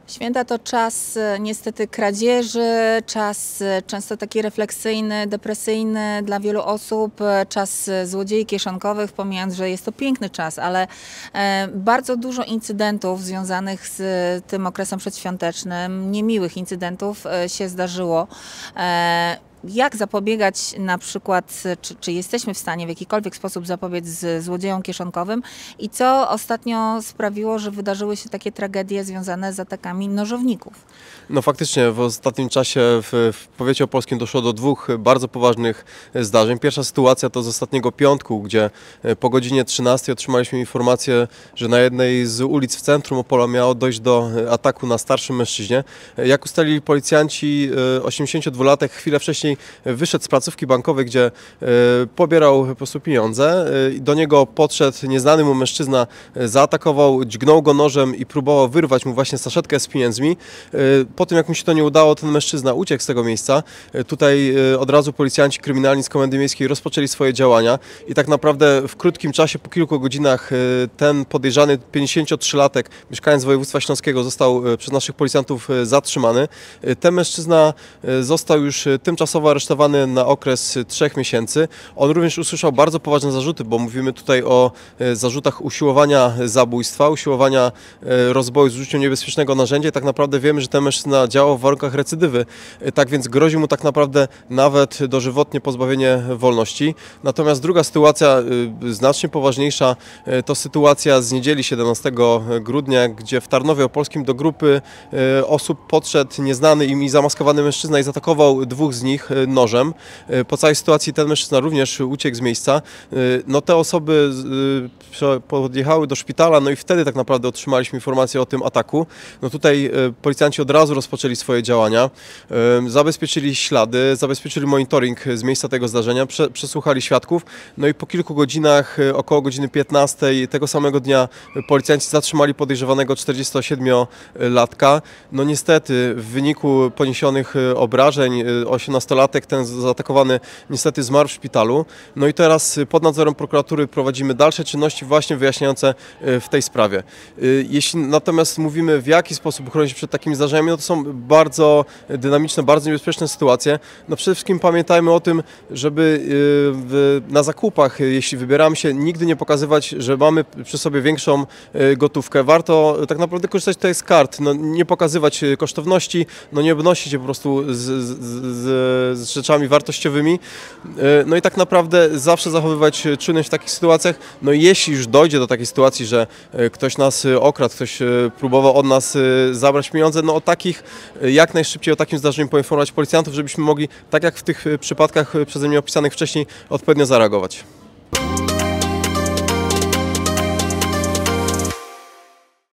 Święta to czas niestety kradzieży, czas często taki refleksyjny, depresyjny dla wielu osób, czas złodziei kieszonkowych, pomijając, że jest to piękny czas, ale bardzo dużo incydentów związanych z tym okresem przedświątecznym, niemiłych incydentów się zdarzyło. Jak zapobiegać na przykład, czy jesteśmy w stanie w jakikolwiek sposób zapobiec złodziejom kieszonkowym i co ostatnio sprawiło, że wydarzyły się takie tragedie związane z atakami nożowników? No faktycznie w ostatnim czasie w powiecie opolskim doszło do dwóch bardzo poważnych zdarzeń. Pierwsza sytuacja to z ostatniego piątku, gdzie po godzinie 13 otrzymaliśmy informację, że na jednej z ulic w centrum Opola miało dojść do ataku na starszym mężczyźnie. Jak ustalili policjanci, 82-latek chwilę wcześniej wyszedł z placówki bankowej, gdzie pobierał po prostu pieniądze. Do niego podszedł nieznany mu mężczyzna, zaatakował, dźgnął go nożem i próbował wyrwać mu właśnie saszetkę z pieniędzmi. Po tym, jak mu się to nie udało, ten mężczyzna uciekł z tego miejsca. Tutaj od razu policjanci kryminalni z Komendy Miejskiej rozpoczęli swoje działania i tak naprawdę w krótkim czasie, po kilku godzinach, ten podejrzany 53-latek, mieszkaniec województwa śląskiego, został przez naszych policjantów zatrzymany. Ten mężczyzna został już tymczasowo aresztowany na okres 3 miesięcy. On również usłyszał bardzo poważne zarzuty, bo mówimy tutaj o zarzutach usiłowania zabójstwa, usiłowania rozboju z użyciem niebezpiecznego narzędzia i tak naprawdę wiemy, że ten mężczyzna działał w warunkach recydywy, tak więc grozi mu tak naprawdę nawet dożywotnie pozbawienie wolności. Natomiast druga sytuacja, znacznie poważniejsza, to sytuacja z niedzieli 17 grudnia, gdzie w Tarnowie Opolskim do grupy osób podszedł nieznany im zamaskowany mężczyzna i zaatakował dwóch z nich nożem. Po całej sytuacji ten mężczyzna również uciekł z miejsca. No, te osoby podjechały do szpitala, no i wtedy tak naprawdę otrzymaliśmy informację o tym ataku. No tutaj policjanci od razu rozpoczęli swoje działania, zabezpieczyli ślady, zabezpieczyli monitoring z miejsca tego zdarzenia, przesłuchali świadków, no i po kilku godzinach, około godziny 15 tego samego dnia policjanci zatrzymali podejrzewanego 47-latka. No niestety w wyniku poniesionych obrażeń 18-latek, ten zaatakowany, niestety zmarł w szpitalu. No i teraz pod nadzorem prokuratury prowadzimy dalsze czynności właśnie wyjaśniające w tej sprawie. Jeśli natomiast mówimy, w jaki sposób uchronić się przed takimi zdarzeniami, no to są bardzo dynamiczne, bardzo niebezpieczne sytuacje. No przede wszystkim pamiętajmy o tym, żeby na zakupach, jeśli wybieramy się, nigdy nie pokazywać, że mamy przy sobie większą gotówkę. Warto tak naprawdę korzystać tutaj z kart, no nie pokazywać kosztowności, no nie obnosić się po prostu z rzeczami wartościowymi. No i tak naprawdę zawsze zachowywać czujność w takich sytuacjach. No i jeśli już dojdzie do takiej sytuacji, że ktoś nas okradł, ktoś próbował od nas zabrać pieniądze, no o takich, jak najszybciej o takim zdarzeniu poinformować policjantów, żebyśmy mogli, tak jak w tych przypadkach przeze mnie opisanych wcześniej, odpowiednio zareagować.